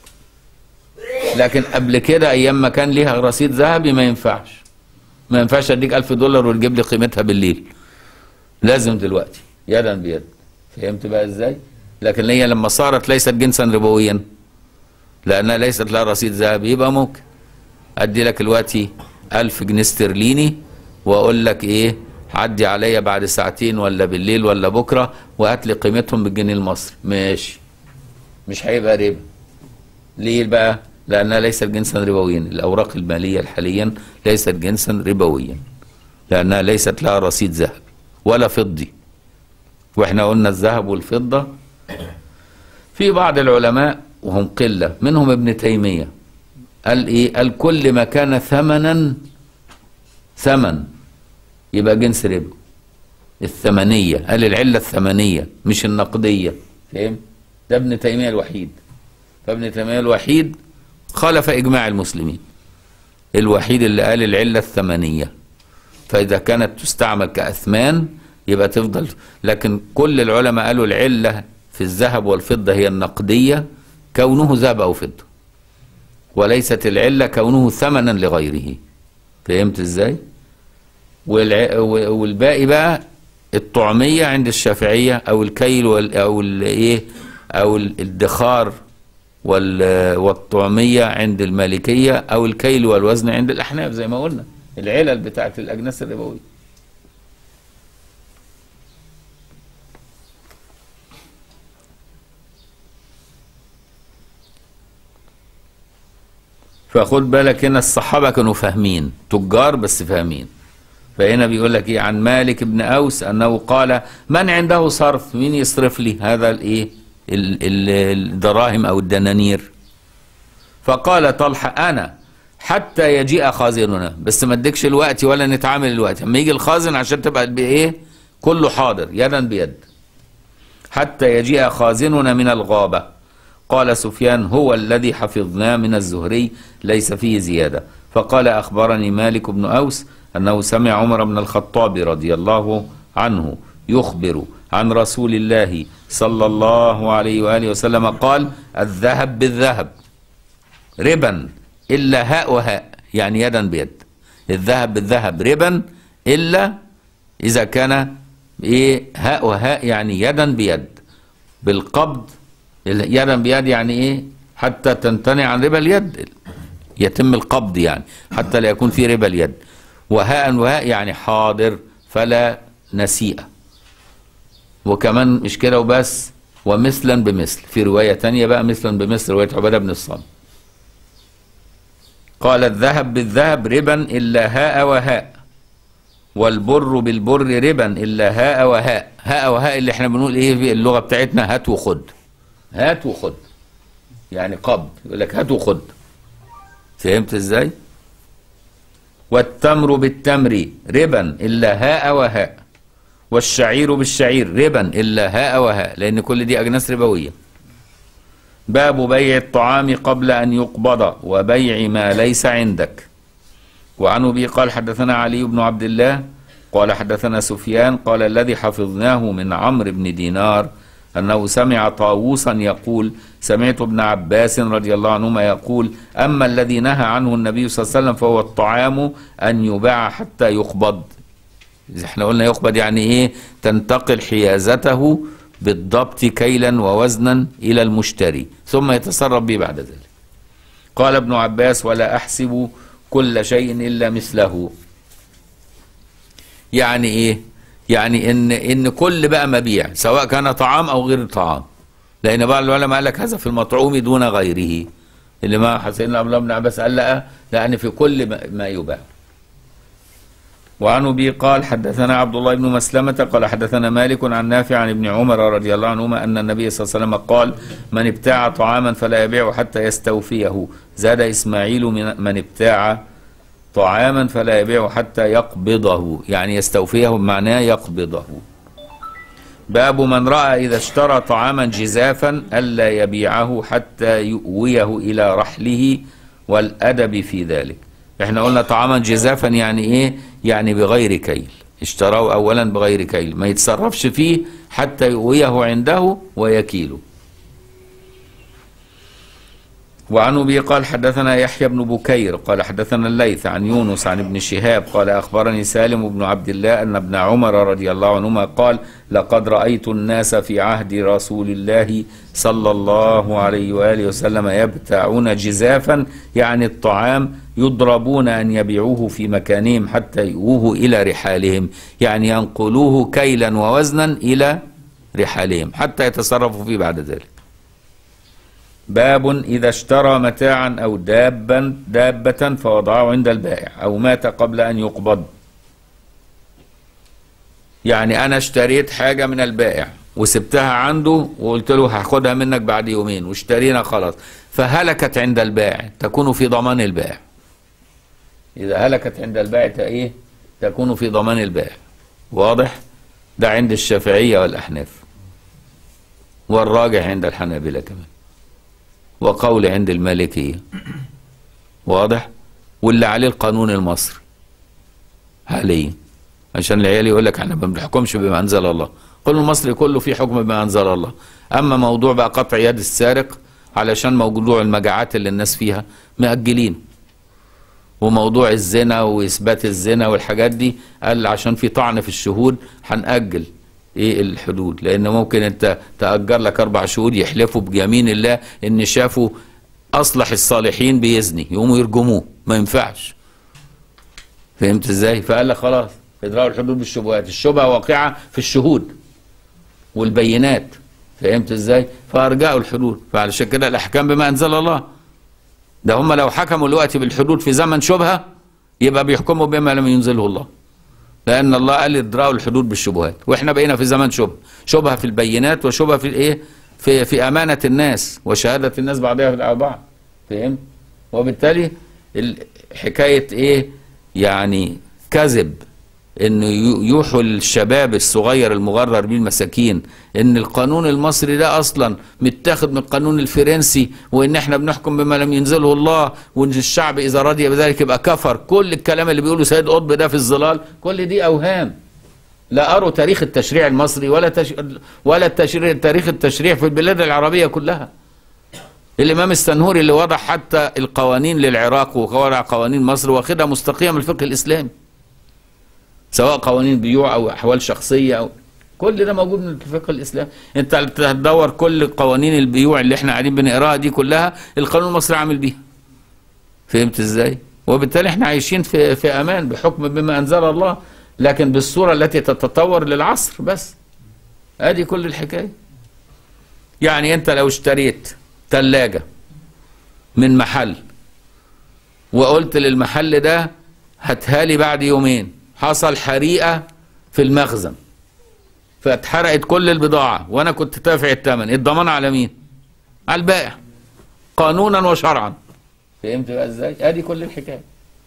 لكن قبل كده أيام ما كان ليها رصيد ذهبي ما ينفعش، ما ينفعش أديك ألف دولار وتجيب لي قيمتها بالليل، لازم دلوقتي يدا بيد. فهمت بقى إزاي؟ لكن هي لما صارت ليست جنسا ربويا لأنها ليست لها رصيد ذهبي، يبقى ممكن أدي لك دلوقتي ألف جنيه استرليني وأقول لك إيه عدي عليا بعد ساعتين ولا بالليل ولا بكرة وهات لي قيمتهم بالجنيه المصري، ماشي، مش هيبقى ربا. ليه بقى؟ لأنها ليست جنسا ربويا. الأوراق المالية حاليا ليست جنسا ربويا لأنها ليست لها رصيد ذهبي ولا فضي. وإحنا قلنا الذهب والفضة في بعض العلماء وهم قلة منهم ابن تيمية قال إيه؟ قال كل ما كان ثمنا ثمن يبقى جنس ربا. الثمنية، قال العلة الثمنية مش النقدية. فهم؟ ده ابن تيمية الوحيد. فابن تيمية الوحيد خالف إجماع المسلمين، الوحيد اللي قال العلة الثمنية. فإذا كانت تستعمل كأثمان يبقى تفضل، لكن كل العلماء قالوا العلة في الذهب والفضة هي النقدية كونه ذهب أو فضة، وليست العلة كونه ثمنا لغيره. فهمت ازاي؟ والباقي بقى الطعمية عند الشافعية أو الكيل أو الايه أو الادخار والطعمية عند المالكية أو الكيل والوزن عند الأحناف زي ما قلنا العلل بتاعت الأجناس الربوية. فخد بالك هنا الصحابة كانوا فاهمين، تجار بس فاهمين. فهنا بيقول لك ايه عن مالك بن أوس أنه قال من عنده صرف، مين يصرف لي هذا الايه الدراهم أو الدنانير؟ فقال طلحة أنا حتى يجيء خازننا، بس ما اديكش الوقت ولا نتعامل الوقت، اما يجي الخازن عشان تبقى بايه كله حاضر يدا بيد. حتى يجيء خازننا من الغابة. قال سفيان هو الذي حفظناه من الزهري ليس فيه زيادة. فقال أخبرني مالك بن أوس أنه سمع عمر بن الخطاب رضي الله عنه يخبر عن رسول الله صلى الله عليه وآله وسلم قال الذهب بالذهب ربا إلا هاء وهاء، يعني يدا بيد. الذهب بالذهب ربا إلا إذا كان إيه هاء وهاء، يعني يدا بيد بالقبض. يدا بيد يعني ايه؟ حتى تمتنع عن ربا اليد، يتم القبض يعني حتى لا يكون في ربا اليد. وهاء وهاء يعني حاضر فلا نسيئة. وكمان مش كده وبس، ومثلا بمثل في رواية تانية بقى، مثلا بمثل رواية عبادة بن الصامت. قال الذهب بالذهب ربا إلا هاء وهاء، والبر بالبر ربا إلا هاء وهاء. هاء وهاء اللي احنا بنقول ايه في اللغة بتاعتنا هات وخد، هات وخد يعني قبض، يقول لك هات وخد. فهمت ازاي؟ والتمر بالتمر ربا إلا هاء وهاء، والشعير بالشعير ربا إلا هاء وهاء، لأن كل دي أجناس ربوية. باب بيع الطعام قبل أن يقبض وبيع ما ليس عندك. وعن أبي قال حدثنا علي بن عبد الله قال حدثنا سفيان قال الذي حفظناه من عمرو بن دينار أنه سمع طاووسا يقول سمعت ابن عباس رضي الله عنهما يقول أما الذي نهى عنه النبي صلى الله عليه وسلم فهو الطعام أن يباع حتى يقبض. احنا قلنا يقبض يعني ايه؟ تنتقل حيازته بالضبط كيلا ووزنا إلى المشتري ثم يتصرف به بعد ذلك. قال ابن عباس ولا أحسب كل شيء إلا مثله. يعني ايه؟ يعني ان ان كل بقى مبيع سواء كان طعام او غير طعام، لان بعض العلماء قال لك هذا في المطعوم دون غيره، اللي ما حسين عبد الله بن عباس قال لا، يعني في كل ما يباع. وعن أبي قال حدثنا عبد الله بن مسلمة قال حدثنا مالك عن نافع عن ابن عمر رضي الله عنهما أن النبي صلى الله عليه وسلم قال من ابتاع طعاما فلا يبيعه حتى يستوفيه. زاد إسماعيل من, من ابتاع طعاما فلا يبيعه حتى يقبضه، يعني يستوفيه بمعناه يقبضه. باب من رأى إذا اشترى طعاما جزافا ألا يبيعه حتى يؤويه إلى رحله والأدب في ذلك. احنا قلنا طعاما جزافا يعني ايه؟ يعني بغير كيل، اشتراه اولا بغير كيل، ما يتصرفش فيه حتى يؤويه عنده ويكيله. وعن أبي قال حدثنا يحيى بن بكير قال حدثنا الليث عن يونس عن ابن شهاب قال أخبرني سالم بن عبد الله أن ابن عمر رضي الله عنهما قال لقد رأيت الناس في عهد رسول الله صلى الله عليه وآله وسلم يبتاعون جزافا، يعني الطعام، يضربون أن يبيعوه في مكانهم حتى يؤوه إلى رحالهم، يعني ينقلوه كيلا ووزنا إلى رحالهم حتى يتصرفوا فيه بعد ذلك. باب إذا اشترى متاعا أو دابا دابة فوضعه عند البائع أو مات قبل أن يقبض. يعني أنا اشتريت حاجة من البائع وسبتها عنده وقلت له هاخدها منك بعد يومين واشترينا خلاص، فهلكت عند البائع تكون في ضمان البائع. إذا هلكت عند البائع إيه؟ تكون في ضمان البائع. واضح؟ ده عند الشافعية والأحناف، والراجح عند الحنابلة كمان، وقول عند المالكية. واضح؟ واللي عليه القانون المصري حاليا، عشان العيال يقول لك احنا ما بنحكمش بما انزل الله. القانون المصري كله فيه حكم بما انزل الله. اما موضوع بقى قطع يد السارق علشان موضوع المجاعات اللي الناس فيها مأجلين، وموضوع الزنا واثبات الزنا والحاجات دي قال عشان في طعن في الشهود هنأجل ايه الحدود، لان ممكن انت تأجر لك اربع شهود يحلفوا بيمين الله ان شافوا اصلح الصالحين بيزني، يقوموا يرجموه، ما ينفعش. فهمت ازاي؟ فقال لك خلاص ادراء الحدود بالشبهات، الشبهه واقعه في الشهود والبينات. فهمت ازاي؟ فارجعوا الحدود. فعلشان كده الاحكام بما انزل الله. ده هم لو حكموا دلوقتي بالحدود في زمن شبهه يبقى بيحكموا بما لم ينزله الله، لأن الله قال ادراء الحدود بالشبهات، واحنا بقينا في زمن شبهه، شبهه في البينات وشبهه في الايه؟ في في أمانة الناس وشهادة الناس بعضها في بعض. فهمت؟ وبالتالي حكاية ايه؟ يعني كذب انه يوحوا الشباب الصغير المغرر بيه المساكين ان القانون المصري ده اصلا متاخد من القانون الفرنسي، وان احنا بنحكم بما لم ينزله الله، وان الشعب اذا رضي بذلك يبقى كفر. كل الكلام اللي بيقوله سيد قطب ده في الظلال كل دي اوهام. لا اروا تاريخ التشريع المصري ولا تش... ولا التشريع تاريخ التشريع في البلاد العربيه كلها. الامام السنهوري اللي وضع حتى القوانين للعراق ووضع قوانين مصر واخدها مستقيه من الفقه الاسلامي، سواء قوانين بيوع او احوال شخصيه او كل ده موجود من الفقه الاسلامي. انت هتدور كل قوانين البيوع اللي احنا قاعدين بنقراها دي كلها القانون المصري عامل بيها. فهمت ازاي؟ وبالتالي احنا عايشين في في امان بحكم بما انزل الله، لكن بالصوره التي تتطور للعصر بس. ادي كل الحكايه. يعني انت لو اشتريت ثلاجه من محل وقلت للمحل ده هاتها لي بعد يومين، حصل حريقه في المخزن فاتحرقت كل البضاعه وانا كنت دافع الثمن، الضمان على مين؟ على البائع قانونا وشرعا. فهمت بقى ازاي؟ ادي كل الحكايه.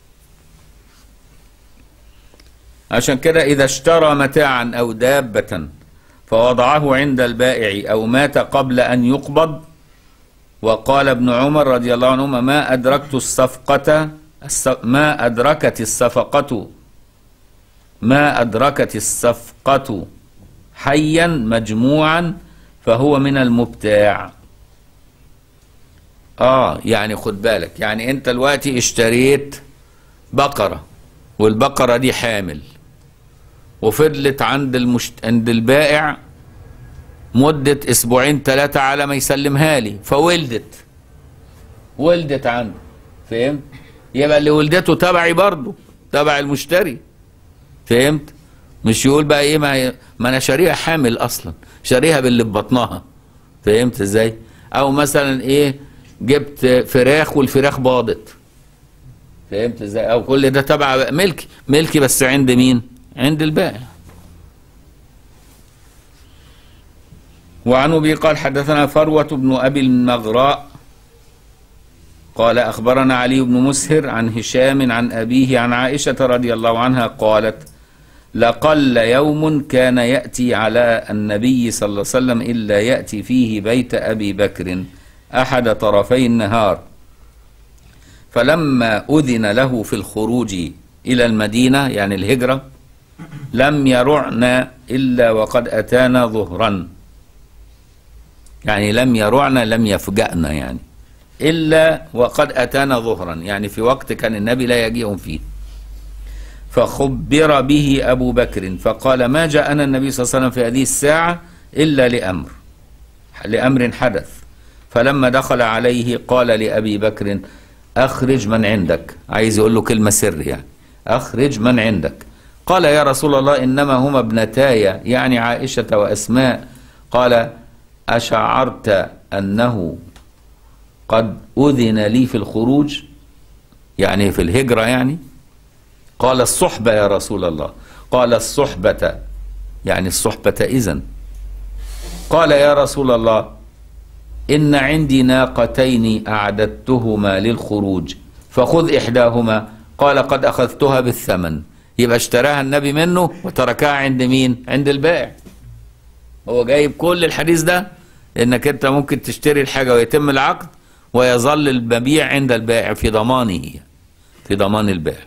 عشان كده اذا اشترى متاعا او دابه فوضعه عند البائع او مات قبل ان يقبض. وقال ابن عمر رضي الله عنهما ما ادركت الصفقه ما ادركت الصفقه ما أدركت الصفقة حيا مجموعا فهو من المبتاع. آه يعني خد بالك، يعني أنت دلوقتي اشتريت بقرة والبقرة دي حامل وفضلت عند المشت... عند البائع مدة أسبوعين ثلاثة على ما يسلمها لي، فولدت ولدت عنده. فهمت؟ يبقى اللي ولدته تبعي برضه، تبع المشتري. فهمت؟ مش يقول بقى ايه ما, ما انا شاريها حامل اصلا، شاريها باللي في بطنها. فهمت ازاي؟ او مثلا ايه جبت فراخ والفراخ باضت، فهمت ازاي؟ او كل ده تبع ملكي، ملكي بس عند مين؟ عند البائع. وعن ابي قال حدثنا فروة بن ابي المغراء قال اخبرنا علي بن مسهر عن هشام عن ابيه عن عائشة رضي الله عنها قالت: لقل يوم كان يأتي على النبي صلى الله عليه وسلم إلا يأتي فيه بيت أبي بكر أحد طرفي النهار، فلما أذن له في الخروج إلى المدينة يعني الهجرة لم يرعنا إلا وقد أتانا ظهرا، يعني لم يرعنا لم يفجأنا يعني إلا وقد أتانا ظهرا، يعني في وقت كان النبي لا يجيهم فيه. فخبر به أبو بكر فقال: ما جاءنا النبي صلى الله عليه وسلم في هذه الساعة إلا لأمر لأمر حدث. فلما دخل عليه قال لأبي بكر: أخرج من عندك، عايز يقول له كلمة سر يعني، أخرج من عندك. قال: يا رسول الله إنما هما ابنتاي يعني عائشة وأسماء. قال: أشعرت أنه قد أذن لي في الخروج، يعني في الهجرة يعني؟ قال: الصحبة يا رسول الله. قال: الصحبة يعني الصحبة إذن. قال: يا رسول الله إن عندي ناقتين أعددتهما للخروج فخذ إحداهما. قال: قد أخذتها بالثمن. يبقى اشتراها النبي منه وتركها عند مين؟ عند البائع. هو جايب كل الحديث ده إنك أنت ممكن تشتري الحاجة ويتم العقد ويظل المبيع عند البائع في ضمانه، في ضمان البائع.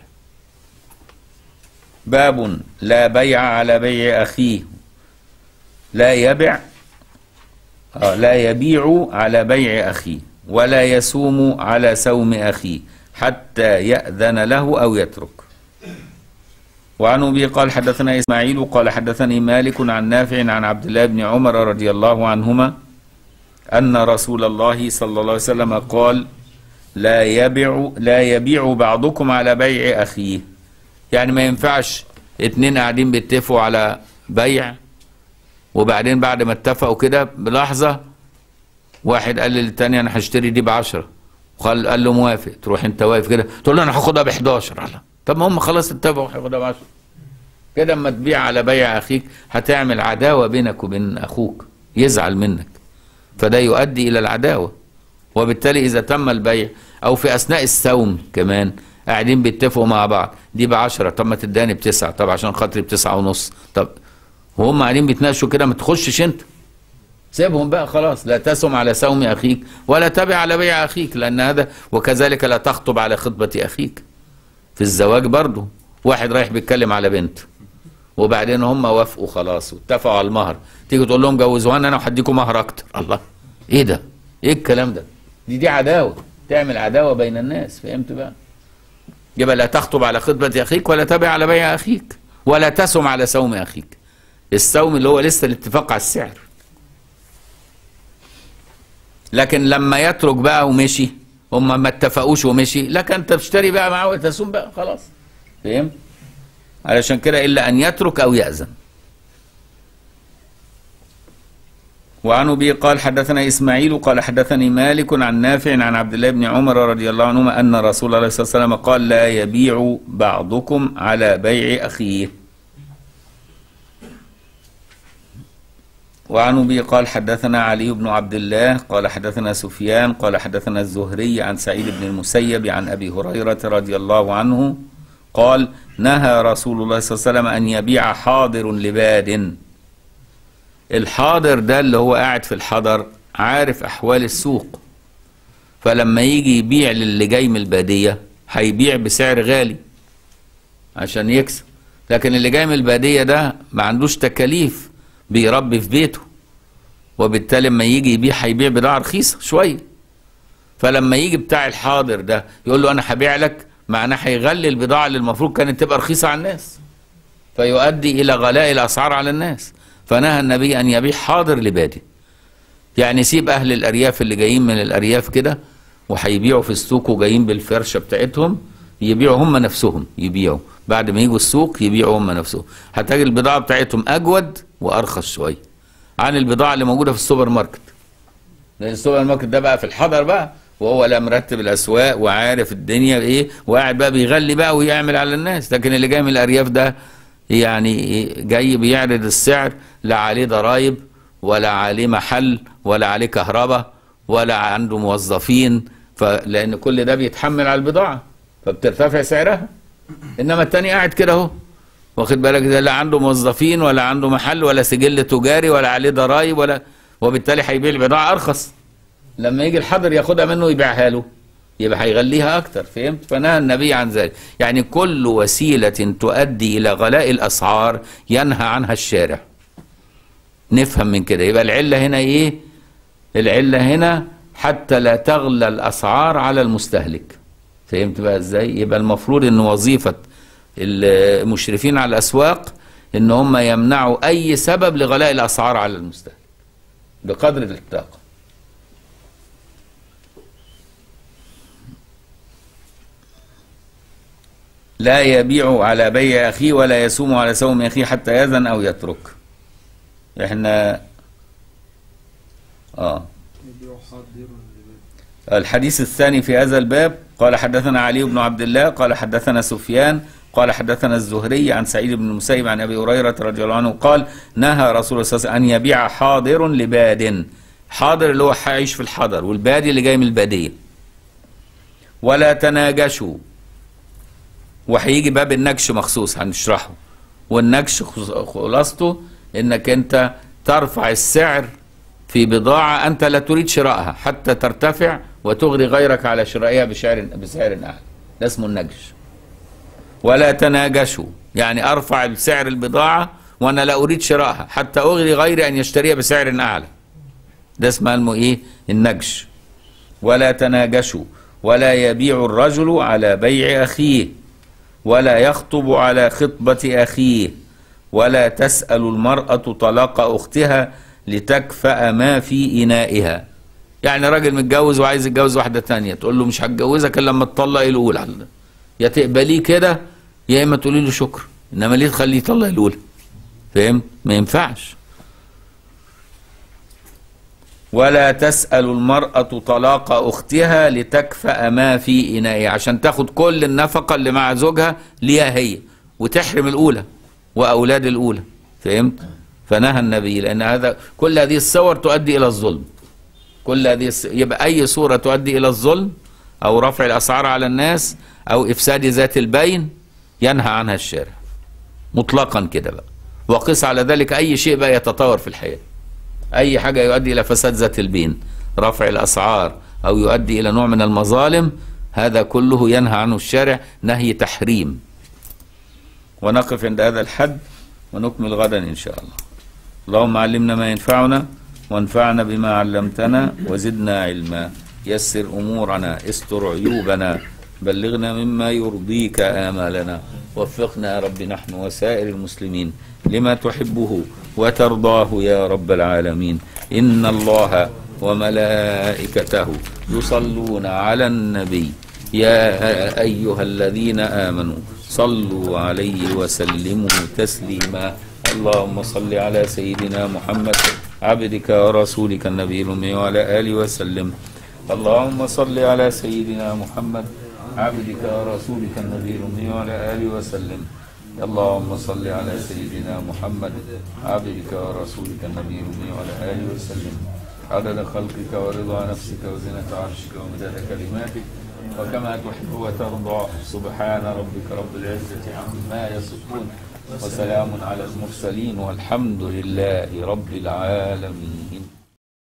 باب لا بيع على بيع أخيه، لا يبع آه لا يبيع على بيع أخيه ولا يسوم على سوم أخيه حتى يأذن له أو يترك. وعن أبي قال حدثنا إسماعيل قال حدثني مالك عن نافع عن عبد الله بن عمر رضي الله عنهما أن رسول الله صلى الله عليه وسلم قال: لا يبيع لا يبيع بعضكم على بيع أخيه. يعني ما ينفعش اتنين قاعدين بيتفقوا على بيع وبعدين بعد ما اتفقوا كده بلحظة واحد قال للتاني أنا هشتري دي بعشرة، وقال قال له موافق، تروح أنت واقف كده تقول له أنا هاخدها بحداشر. طب ما هم خلاص اتفقوا هياخدها بعشرة. كده اما تبيع على بيع أخيك هتعمل عداوة بينك وبين أخوك، يزعل منك، فده يؤدي إلى العداوة. وبالتالي إذا تم البيع أو في أثناء السوم كمان قاعدين بيتفقوا مع بعض، دي بعشرة، طب ما تداني بتسعة، طب عشان خاطري بتسعة ونص، طب وهم قاعدين بيتناقشوا كده ما تخشش انت، سيبهم بقى خلاص. لا تسم على سوم أخيك ولا تبع على بيع أخيك، لأن هذا وكذلك لا تخطب على خطبة أخيك. في الزواج برضه واحد رايح بيتكلم على بنت وبعدين هم وافقوا خلاص واتفقوا على المهر، تيجي تقول لهم جوزوها انا وهديكم مهر اكتر. الله، ايه ده؟ ايه الكلام ده؟ دي دي عداوه، تعمل عداوه بين الناس. فهمت بقى؟ يبقى لا تخطب على خطبه اخيك ولا تبع على بيع اخيك ولا تسم على سوم اخيك. السوم اللي هو لسه الاتفاق على السعر. لكن لما يترك بقى ومشي، هم ما اتفقوش ومشي، لك انت بتشتري بقى معاه وتسوم بقى خلاص. فهمت؟ علشان كده إلا أن يترك أو يأذن. وعن أبي قال حدثنا إسماعيل قال حدثني مالك عن نافع عن عبد الله بن عمر رضي الله عنهما أن رسول الله صلى الله عليه وسلم قال: لا يبيع بعضكم على بيع أخيه. وعن أبي قال حدثنا علي بن عبد الله قال حدثنا سفيان قال حدثنا الزهري عن سعيد بن المسيب عن أبي هريرة رضي الله عنه قال: نهى رسول الله صلى الله عليه وسلم أن يبيع حاضر لباد. الحاضر ده اللي هو قاعد في الحضر عارف أحوال السوق، فلما يجي يبيع للي جاي من البادية هيبيع بسعر غالي عشان يكسب. لكن اللي جاي من البادية ده ما عندوش تكاليف، بيربي في بيته، وبالتالي لما يجي يبيع هيبيع بضاعة رخيصة شوية. فلما يجي بتاع الحاضر ده يقول له أنا هبيع لك، معناه هيغلي البضاعة اللي المفروض كانت تبقى رخيصة على الناس، فيؤدي إلى غلاء الأسعار على الناس. فنهى النبي أن يبيع حاضر لبادي، يعني سيب أهل الأرياف اللي جايين من الأرياف كده وهيبيعوا في السوق وجايين بالفرشة بتاعتهم، يبيعوا هم نفسهم، يبيعوا بعد ما يجوا السوق يبيعوا هم نفسهم. هتجي البضاعة بتاعتهم أجود وأرخص شوية عن البضاعة اللي موجودة في السوبر ماركت، لأن السوبر ماركت ده بقى في الحضر بقى وهو لا مرتب الاسواق وعارف الدنيا ايه، وقاعد بقى بيغلي بقى ويعمل على الناس. لكن اللي جاي من الارياف ده يعني جاي بيعرض السعر، لا عليه ضرايب ولا عليه محل ولا عليه كهرباء ولا عنده موظفين، فلان كل ده بيتحمل على البضاعه فبترتفع سعرها. انما التاني قاعد كده اهو، واخد بالك، ده لا عنده موظفين ولا عنده محل ولا سجل تجاري ولا عليه ضرايب ولا، وبالتالي هيبيع البضاعه ارخص. لما يجي الحاضر ياخدها منه يبيعها له، يبقى هيغليها اكتر. فهمت؟ فنهى النبي عن ذلك. يعني كل وسيله تؤدي الى غلاء الاسعار ينهى عنها الشارع. نفهم من كده. يبقى العله هنا ايه؟ العله هنا حتى لا تغلى الاسعار على المستهلك. فهمت بقى ازاي؟ يبقى المفروض ان وظيفه المشرفين على الاسواق ان هم يمنعوا اي سبب لغلاء الاسعار على المستهلك بقدر الطاقه. لا يبيع على بيع اخيه ولا يسوم على سوم اخيه حتى يأذن او يترك. احنا اه الحديث الثاني في هذا الباب قال حدثنا علي بن عبد الله قال حدثنا سفيان قال حدثنا الزهري عن سعيد بن المسيب عن ابي هريره رضي الله عنه قال نهى رسول الله صلى الله عليه وسلم ان يبيع حاضر لباد. حاضر اللي هو هيعيش في الحضر، والبادي اللي جاي من الباديه. ولا تناجشوا. وهيجي باب النجش مخصوص هنشرحه. والنجش خلاصته انك انت ترفع السعر في بضاعة أنت لا تريد شرائها حتى ترتفع وتغري غيرك على شرائها بسعر بسعر أعلى. ده اسمه النجش. ولا تناجشوا، يعني أرفع سعر البضاعة وأنا لا أريد شرائها حتى أغري غيري أن يشتريها بسعر أعلى. ده اسمه إيه؟ النجش. ولا تناجشوا. ولا يبيع الرجل على بيع أخيه، ولا يخطب على خطبة أخيه، ولا تسأل المرأة طلاق أختها لتكفأ ما في إنائها. يعني راجل متجوز وعايز يتجوز واحدة تانية، تقول له مش هتجوزك إلا لما تطلق الأولى. يا تقبليه كده يا إما تقولي له شكرا، إنما ليه تخليه يطلق الأولى؟ فاهم؟ ما ينفعش. ولا تسأل المرأة طلاق أختها لتكفأ ما في إنائها، عشان تاخد كل النفقة اللي مع زوجها ليها هي وتحرم الأولى وأولاد الأولى. فهمت؟ فنهى النبي، لأن هذا كل هذه الصور تؤدي إلى الظلم. كل هذه يبقى أي صورة تؤدي إلى الظلم أو رفع الأسعار على الناس أو إفساد ذات البين ينهى عنها الشارع مطلقا كده بقى. وقس على ذلك أي شيء بقى يتطور في الحياة، أي حاجة يؤدي إلى فساد ذات البين، رفع الأسعار أو يؤدي إلى نوع من المظالم، هذا كله ينهى عنه الشارع نهي تحريم. ونقف عند هذا الحد ونكمل غدا إن شاء الله. اللهم علمنا ما ينفعنا وانفعنا بما علمتنا وزدنا علما. يسر أمورنا، استر عيوبنا، بلغنا مما يرضيك آمالنا. وفقنا يا رب نحن وسائر المسلمين لما تحبه وترضاه يا رب العالمين. إن الله وملائكته يصلون على النبي يا أيها الذين آمنوا صلوا عليه وسلموا تسليما. اللهم صل على سيدنا محمد عبدك ورسولك النبي الأمي وعلى آله وسلم. اللهم صل على سيدنا محمد عبدك ورسولك النبي الأمي وعلى آله وسلم. اللهم صل على سيدنا محمد عبدك ورسولك النبي الأمي وعلى آله وسلم. عدد خلقك ورضا نفسك وزنة عرشك ومداد كلماتك وكما تحب وترضى. سبحان ربك رب العزة عما يصفون وسلام على المرسلين والحمد لله رب العالمين.